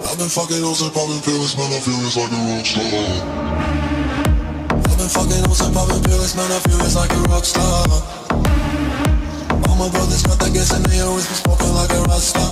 I've been fucking hoes and popping pills, man, I feel it's like a rock star. I've been fucking hoes and popping pills, man, I feel it's like a rock star. All my brothers got that gas and they always been smoking like a rock star.